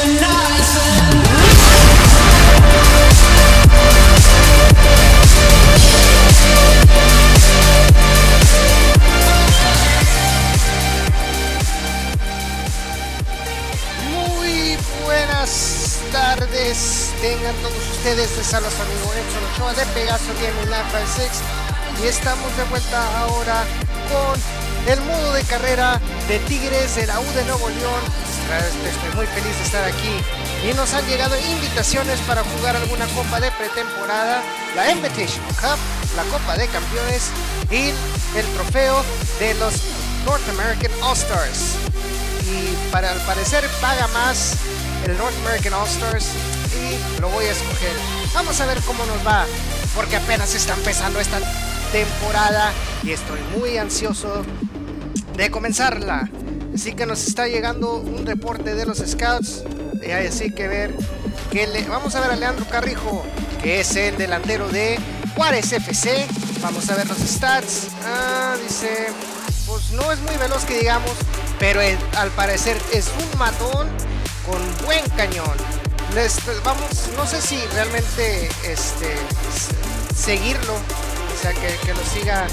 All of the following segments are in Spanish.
Tengan todos ustedes, les habla su amigo Edson Ochoa de Pegaso Gaming 956 y estamos de vuelta ahora con el modo de carrera de Tigres de la U de Nuevo León. Estoy muy feliz de estar aquí y nos han llegado invitaciones para jugar alguna copa de pretemporada, la Invitation Cup, la Copa de Campeones y el trofeo de los North American All-Stars. Y al parecer paga más el North American All-Stars y lo voy a escoger. Vamos a ver cómo nos va, porque apenas está empezando esta temporada y estoy muy ansioso de comenzarla. Así que nos está llegando un reporte de los scouts y así que ver que vamos a ver a Leandro Carrijo, que es el delantero de Juárez FC. Vamos a ver los stats. Dice, pues no es muy veloz que digamos, pero al parecer es un matón con buen cañón. No sé si realmente seguirlo, o sea que lo siga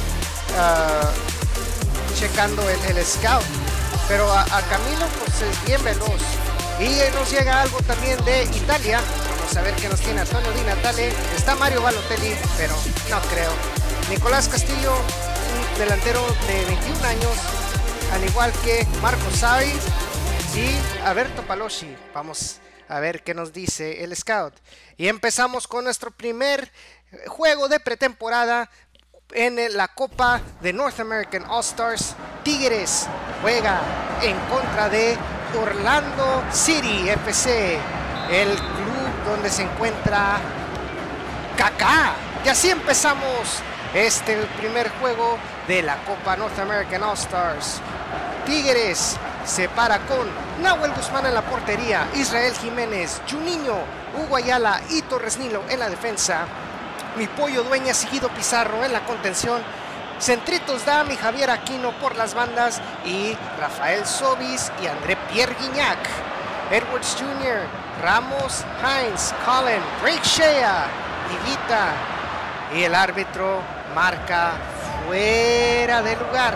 checando el scout, pero a Camilo pues es bien veloz. Y nos llega algo también de Italia. Vamos a ver qué nos tiene Antonio Di Natale. Está Mario Balotelli, pero no creo. Nicolás Castillo, un delantero de 21 años, al igual que Marco Sai y Alberto Palosci. Vamos a ver qué nos dice el scout. Y empezamos con nuestro primer juego de pretemporada en la Copa de North American All-Stars. Tigres juega en contra de Orlando City FC, el club donde se encuentra Kaká. Y así empezamos el primer juego de la Copa North American All-Stars. Tigres se para con Nahuel Guzmán en la portería, Israel Jiménez, Juninho, Hugo Ayala y Torres Nilo en la defensa. Mi Pollo Dueñas, Seguido Pizarro en la contención. Centritos Dam y Javier Aquino por las bandas y Rafael Sobis y André Pierre Guignac. Edwards Jr., Ramos, Hines, Colin, Drake Shea, Higuita. Y el árbitro marca fuera de lugar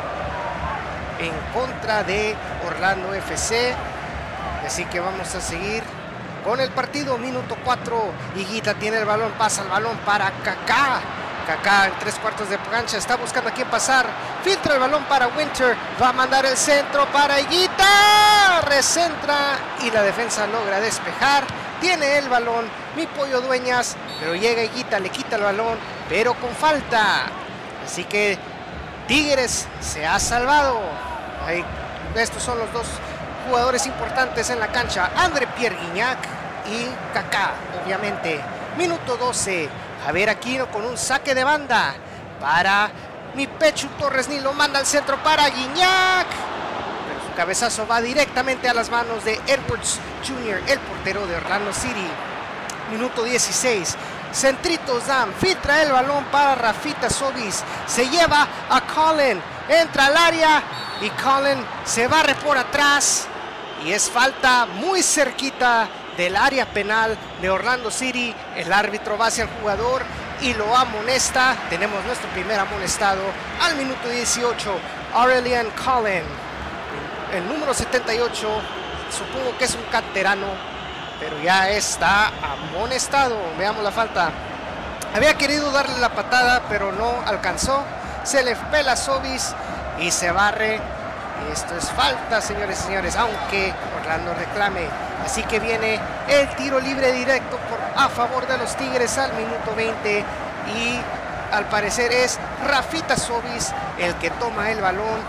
en contra de Orlando FC. Así que vamos a seguir con el partido. Minuto 4. Higuita tiene el balón, pasa el balón para Kaká. Kaká en 3/4 de cancha, está buscando a quién pasar. Filtra el balón para Winter. Va a mandar el centro para Higuita. Recentra y la defensa logra despejar. Tiene el balón Mi Pollo Dueñas, pero llega Higuita, le quita el balón, pero con falta. Así que Tigres se ha salvado. Estos son los dos jugadores importantes en la cancha, André Pierre Guignac y Kaká, obviamente. Minuto 12, Javier Aquino con un saque de banda para Mi Pechu. Torres Nilo manda al centro para Guignac, pero su cabezazo va directamente a las manos de Edwards Jr., el portero de Orlando City. Minuto 16, Centritos Dam filtra el balón para Rafita Sobis, se lleva a Colin, entra al área y Colin se barre por atrás y es falta muy cerquita del área penal de Orlando City. El árbitro va hacia el jugador y lo amonesta. Tenemos nuestro primer amonestado al minuto 18. Aurelian Colin, el número 78, supongo que es un canterano, pero ya está amonestado. Veamos la falta. Había querido darle la patada, pero no alcanzó. Se le pela Sobis y se barre. Esto es falta, señores y señores, aunque Orlando reclame. Así que viene el tiro libre directo a favor de los Tigres al minuto 20. Y al parecer es Rafita Sobis el que toma el balón.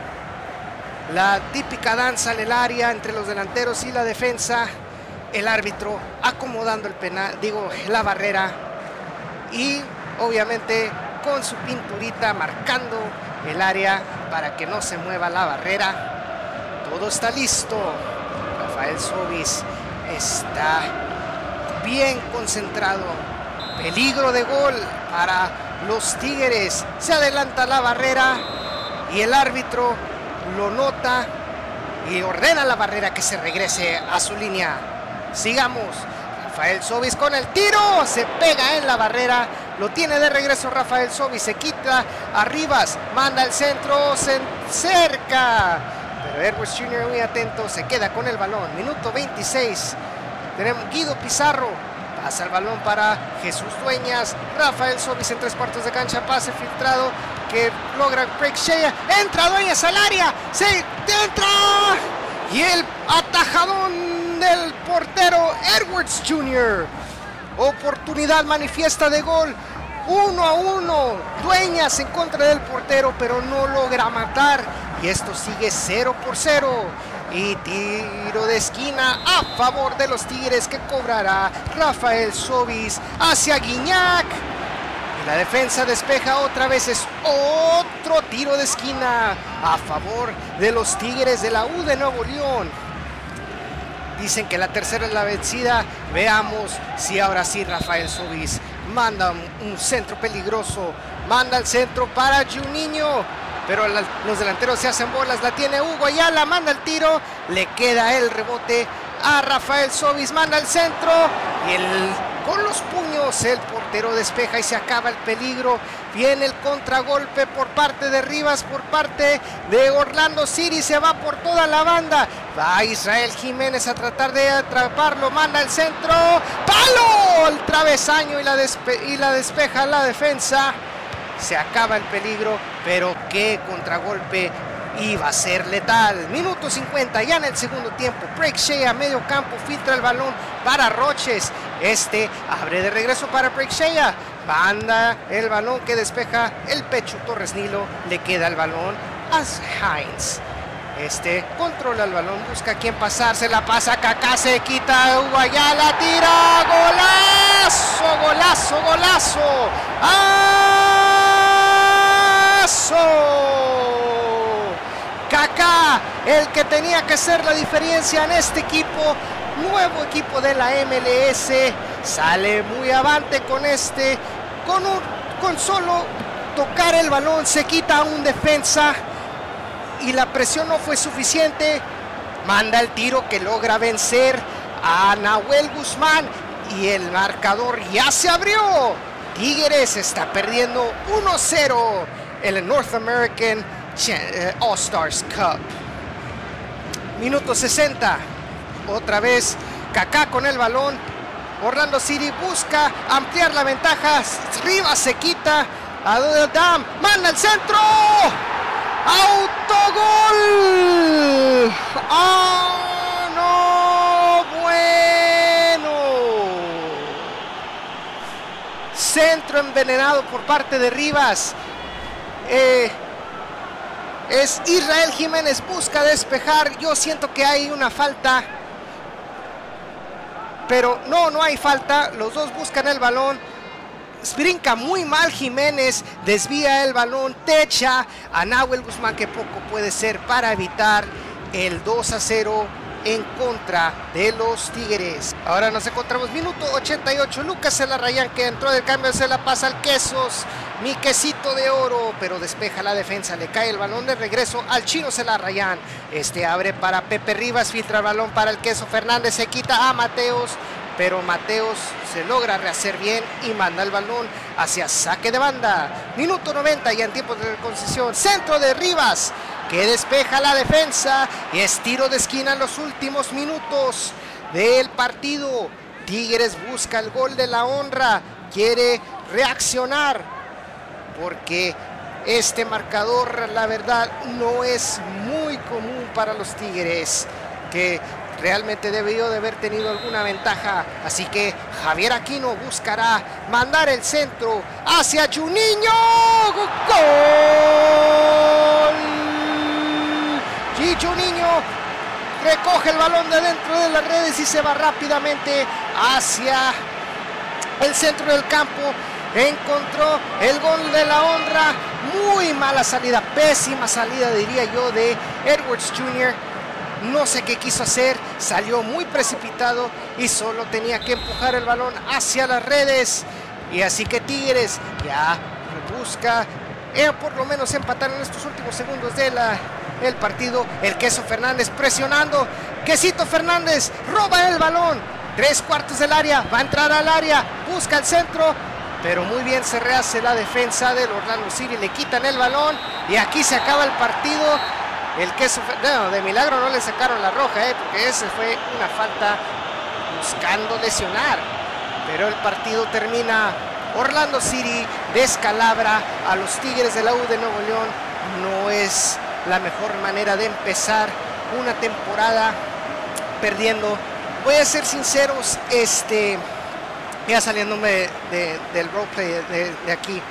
La típica danza en el área entre los delanteros y la defensa. El árbitro acomodando el penal, la barrera, y obviamente con su pinturita marcando el área para que no se mueva la barrera. Todo está listo. Rafael Sobis está bien concentrado. Peligro de gol para los Tigres. Se adelanta la barrera y el árbitro lo nota y ordena a la barrera que se regrese a su línea. Sigamos. Rafael Sobis con el tiro, se pega en la barrera, lo tiene de regreso Rafael Sobis, se quita a Rivas, manda el centro, cerca, pero Edwards Jr. muy atento, se queda con el balón. Minuto 26, tenemos Guido Pizarro, pasa el balón para Jesús Dueñas, Rafael Sobis en 3/4 de cancha, pase filtrado que logra Craig Shea, entra Dueñas al área, se entra y el atajadón del portero Edwards Jr. Oportunidad manifiesta de gol, 1-1, Dueñas en contra del portero, pero no logra matar y esto sigue 0-0. Y tiro de esquina a favor de los Tigres que cobrará Rafael Sobis hacia Guiñac. Y la defensa despeja otra vez, es otro tiro de esquina a favor de los Tigres de la U de Nuevo León. Dicen que la tercera es la vencida. Veamos si ahora sí Rafael Sobis manda un centro peligroso. Manda el centro para Juninho. Pero los delanteros se hacen bolas. La tiene Hugo Ayala. Manda el tiro. Le queda el rebote a Rafael Sobis. Manda el centro. Y con los puños el portero despeja y se acaba el peligro. Viene el contragolpe por parte de Rivas, por parte de Orlando City. Se va por toda la banda. Va Israel Jiménez a tratar de atraparlo. Manda el centro. ¡Palo! El travesaño y la despeja la defensa. Se acaba el peligro, pero qué contragolpe. Iba a ser letal. Minuto 50 ya en el segundo tiempo. Craig Shea a medio campo, filtra el balón para Roches. Abre de regreso para Craig Shea. Manda el balón que despeja el pecho Torres Nilo. Le queda el balón a Hines. Controla el balón, busca a quién pasar, se la pasa Kaká, se quita Hugo Ayala, tira, golazo, golazo, golazo. Kaká, el que tenía que ser la diferencia en este equipo, nuevo equipo de la MLS, sale muy avante con solo tocar el balón, se quita a un defensa y la presión no fue suficiente, manda el tiro que logra vencer a Nahuel Guzmán y el marcador ya se abrió. Tigres está perdiendo 1-0 en el North American All-Stars Cup. Minuto 60, otra vez Kaká con el balón. Orlando City busca ampliar la ventaja. Rivas se quita. Adam manda el centro. ¡Autogol! ¡Oh, no! Bueno. Centro envenenado por parte de Rivas. Es Israel Jiménez, busca despejar. Yo siento que hay una falta, pero no hay falta. Los dos buscan el balón. Brinca muy mal Jiménez, desvía el balón, techa a Nahuel Guzmán, que poco puede ser para evitar el 2-0 en contra de los Tigres. Ahora nos encontramos minuto 88, Lucas Celarrayán, que entró del cambio, se la pasa al Quesos, mi quesito de oro, pero despeja la defensa, le cae el balón de regreso al Chino Celarrayán. Abre para Pepe Rivas, filtra el balón para el Queso Fernández, se quita a Mateos, pero Mateos se logra rehacer bien y manda el balón hacia saque de banda. Minuto 90 ya en tiempo de concesión, centro de Rivas, que despeja la defensa y es tiro de esquina en los últimos minutos del partido. Tigres busca el gol de la honra, quiere reaccionar porque este marcador, la verdad, no es muy común para los Tigres, que realmente debió de haber tenido alguna ventaja. Así que Javier Aquino buscará mandar el centro hacia Juninho. ¡Gol! Y Juninho recoge el balón de dentro de las redes y se va rápidamente hacia el centro del campo. Encontró el gol de la honra. Muy mala salida, pésima salida diría yo de Edwards Jr. No sé qué quiso hacer, salió muy precipitado y solo tenía que empujar el balón hacia las redes. Y así que Tigres ya busca por lo menos empatar en estos últimos segundos de el partido. El Queso Fernández presionando. Quesito Fernández roba el balón. 3/4 del área. Va a entrar al área. Busca el centro. Pero muy bien se rehace la defensa del Orlando City. Le quitan el balón. Y aquí se acaba el partido. El Queso Fernández. De milagro no le sacaron la roja. Porque ese fue una falta buscando lesionar. Pero el partido termina. Orlando City descalabra a los Tigres de la U de Nuevo León. No es la mejor manera de empezar una temporada perdiendo. Voy a ser sinceros, ya saliéndome del roleplay de aquí.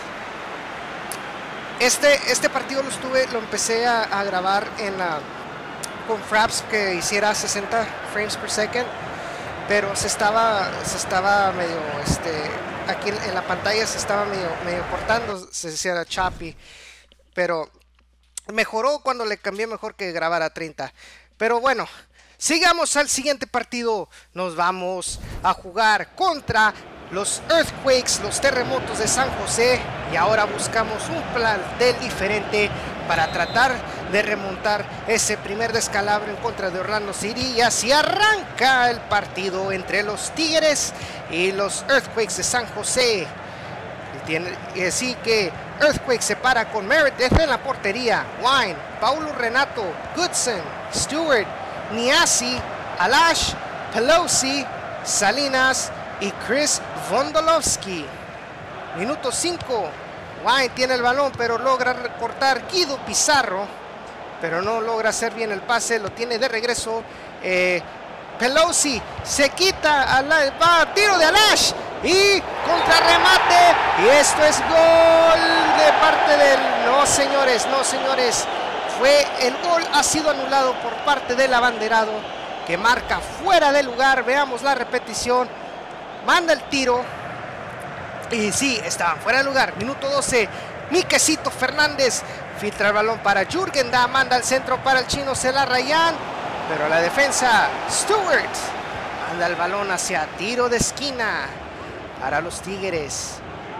Este partido lo empecé a grabar con Fraps que hiciera 60 frames per second, pero se estaba medio aquí en la pantalla se estaba medio cortando, se decía choppy, pero mejoró cuando le cambié, mejor que grabar a 30. Pero bueno, sigamos al siguiente partido. Nos vamos a jugar contra los Earthquakes, los terremotos de San José, y ahora buscamos un plantel diferente para tratar de remontar ese primer descalabro en contra de Orlando City. Y así arranca el partido entre los Tigres y los Earthquakes de San José. Y así que Earthquake se para con Meredith en la portería. Wine, Paulo Renato, Goodson, Stewart, Niasi, Alash, Pelosi, Salinas y Chris Vondolovsky. Minuto 5. Wine tiene el balón, pero logra recortar Guido Pizarro, pero no logra hacer bien el pase. Lo tiene de regreso. Pelosi se quita, va a tiro de Alash y contrarremate, y esto es gol de parte del... No señores, no señores, el gol ha sido anulado por parte del abanderado, que marca fuera de lugar. Veamos la repetición. Manda el tiro y sí, estaban fuera de lugar. Minuto 12. Quesito Fernández filtra el balón para Jürgen Damm, manda el centro para el chino Celarrayán, pero la defensa Stewart manda el balón hacia tiro de esquina para los Tigres.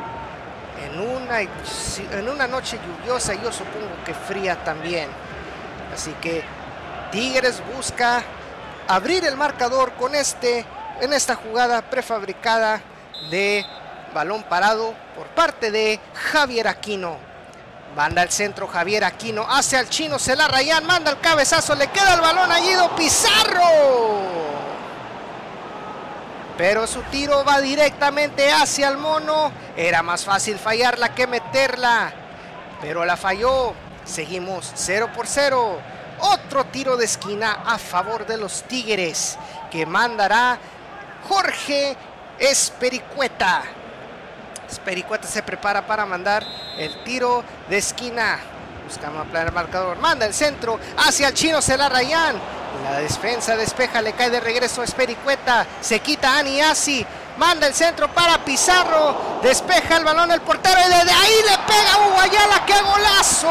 En una noche lluviosa, yo supongo que fría también. Así que Tigres busca abrir el marcador con en esta jugada prefabricada de balón parado por parte de Javier Aquino. Manda el centro Javier Aquino hacia el chino Celarrayán, manda el cabezazo, le queda el balón a Guido Pizarro. Pero su tiro va directamente hacia el mono. Era más fácil fallarla que meterla, pero la falló. Seguimos 0-0. Otro tiro de esquina a favor de los Tigres, que mandará Jorge Espericueta. Espericueta se prepara para mandar el tiro de esquina. Buscamos ampliar el marcador. Manda el centro hacia el chino Celarrayán. La defensa despeja, le cae de regreso a Espericueta. Se quita a Niasi. Manda el centro para Pizarro. Despeja el balón el portero y desde ahí le pega a Hugo Ayala. ¡Qué golazo!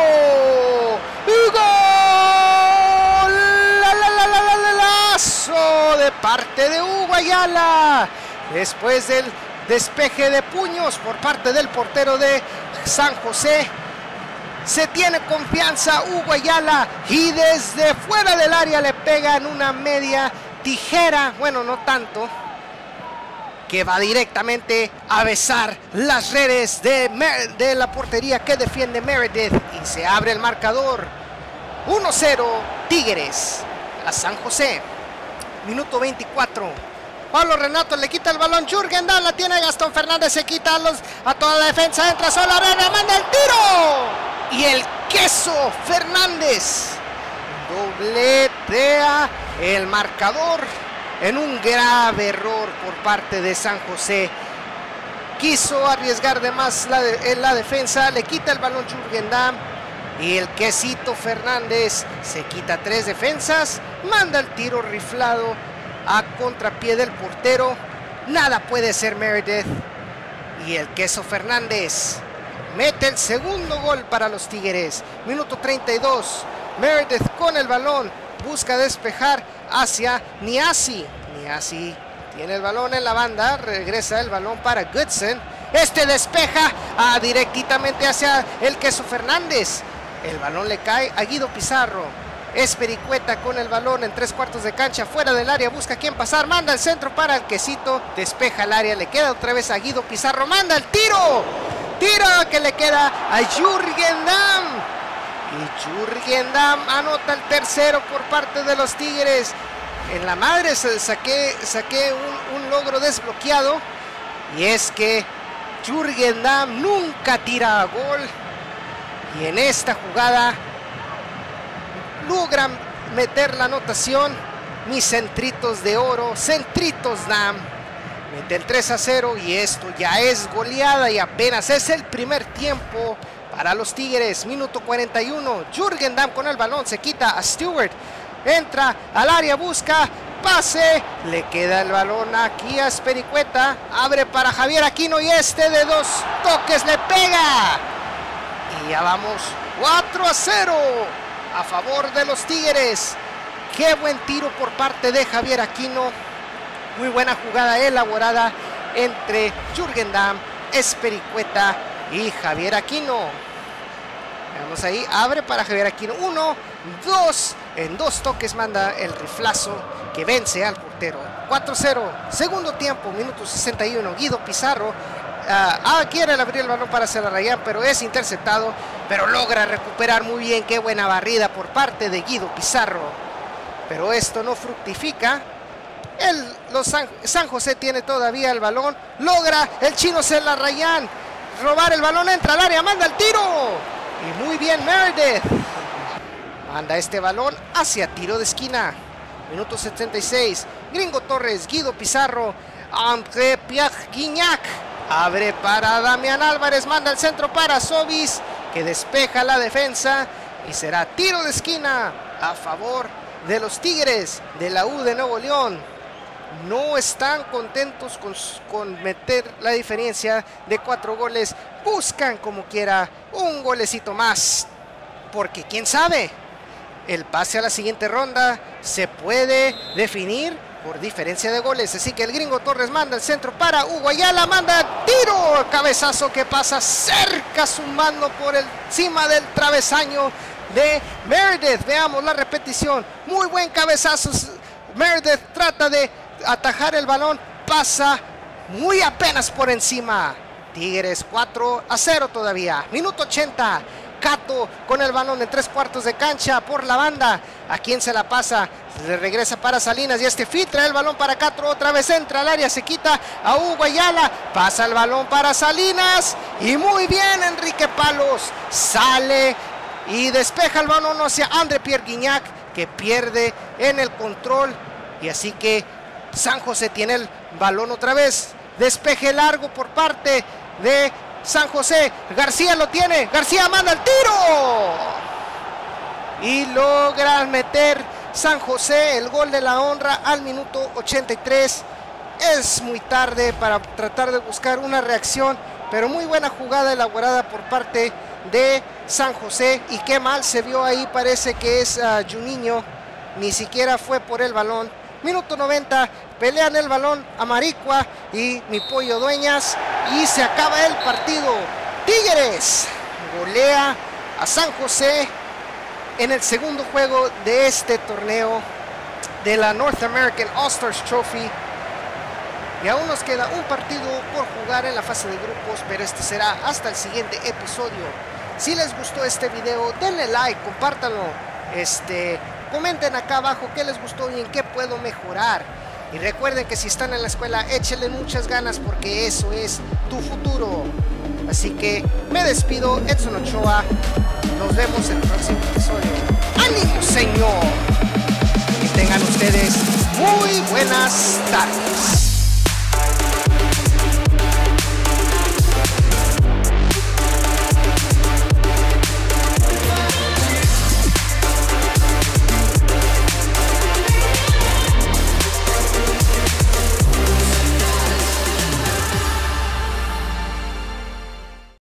¡Golazo de parte de Hugo Ayala! Después del despeje de puños por parte del portero de San José, se tiene confianza Hugo Ayala y desde fuera del área le pega en una media tijera, bueno, no tanto, que va directamente a besar las redes de la portería que defiende Meredith, y se abre el marcador. 1-0 Tigres a San José. Minuto 24. Pablo Renato le quita el balón, Jürgen Damm la tiene Gastón Fernández, se quita a toda la defensa, entra sola, Arena, manda el tiro. Y el Queso Fernández dobletea el marcador en un grave error por parte de San José. Quiso arriesgar de más en la defensa, le quita el balón Jürgen Damm y el Quesito Fernández se quita 3 defensas, manda el tiro riflado a contrapié del portero. Nada puede ser Meredith, y el Queso Fernández mete el segundo gol para los Tigres. Minuto 32. Meredith con el balón busca despejar hacia Niasi. Niasi tiene el balón en la banda, regresa el balón para Goodson. Despeja directamente hacia el Queso Fernández. El balón le cae a Guido Pizarro. Espericueta con el balón en 3/4 de cancha, fuera del área, busca quién pasar, manda el centro para el Quesito, despeja el área, le queda otra vez a Guido Pizarro, manda el tiro, que le queda a Jürgen Damm, y Jürgen Damm anota el tercero por parte de los Tigres. En la madre saqué un logro desbloqueado, y es que Jürgen Damm nunca tira a gol, y en esta jugada logran meter la anotación mis centritos de oro, Centritos Damm. Mete el 3-0 y esto ya es goleada y apenas es el primer tiempo para los Tigres. Minuto 41, Jürgen Damm con el balón, se quita a Stewart, entra al área, busca, pase, le queda el balón aquí a Espericueta, abre para Javier Aquino y este de 2 toques le pega. Y ya vamos 4-0. A favor de los Tigres. Qué buen tiro por parte de Javier Aquino. Muy buena jugada elaborada entre Jürgen Damm, Espericueta y Javier Aquino. Veamos ahí, abre para Javier Aquino. 1, 2, en 2 toques manda el riflazo que vence al portero. 4-0, segundo tiempo, minuto 61. Guido Pizarro quiere abrir el balón para Celarayán, pero es interceptado, pero logra recuperar muy bien. Qué buena barrida por parte de Guido Pizarro, pero esto no fructifica. San José tiene todavía el balón, logra el chino Celarayán robar el balón, entra al área, manda el tiro, y muy bien Meredith manda este balón hacia tiro de esquina. Minuto 76, Gringo Torres, Guido Pizarro, André Pierre Guignac, abre para Damián Álvarez, manda el centro para Sobis, que despeja la defensa y será tiro de esquina a favor de los Tigres de la U de Nuevo León. No están contentos con meter la diferencia de 4 goles, buscan como quiera un golecito más, porque quién sabe, el pase a la siguiente ronda se puede definir por diferencia de goles. Así que el Gringo Torres manda el centro para Hugo Ayala, manda tiro, cabezazo que pasa cerca, sumando por encima del travesaño de Meredith. Veamos la repetición, muy buen cabezazo. Meredith trata de atajar el balón, pasa muy apenas por encima. Tigres 4-0 todavía. Minuto 80. Cato con el balón en 3/4 de cancha por la banda. ¿A quién se la pasa? Le regresa para Salinas y este filtra el balón para Cato. Otra vez entra al área, se quita a Hugo Ayala. Pasa el balón para Salinas. Y muy bien Enrique Palos. Sale y despeja el balón hacia André Pierre Guignac, que pierde en el control. Y así que San José tiene el balón otra vez. Despeje largo por parte de San José, García lo tiene, García manda el tiro y logra meter San José el gol de la honra al minuto 83. Es muy tarde para tratar de buscar una reacción, pero muy buena jugada elaborada por parte de San José, y qué mal se vio ahí, parece que es Juninho, ni siquiera fue por el balón. Minuto 90, pelean el balón Amaricua y mi Pollo Dueñas y se acaba el partido. Tigres golea a San José en el segundo juego de este torneo de la North American All-Stars Trophy. Y aún nos queda un partido por jugar en la fase de grupos, pero este será hasta el siguiente episodio. Si les gustó este video, denle like, compártanlo, comenten acá abajo qué les gustó y en qué puedo mejorar. Y recuerden que si están en la escuela, échenle muchas ganas, porque eso es tu futuro. Así que me despido, Edson Ochoa. Nos vemos en el próximo episodio. ¡Ánimo, señor! Que tengan ustedes muy buenas tardes.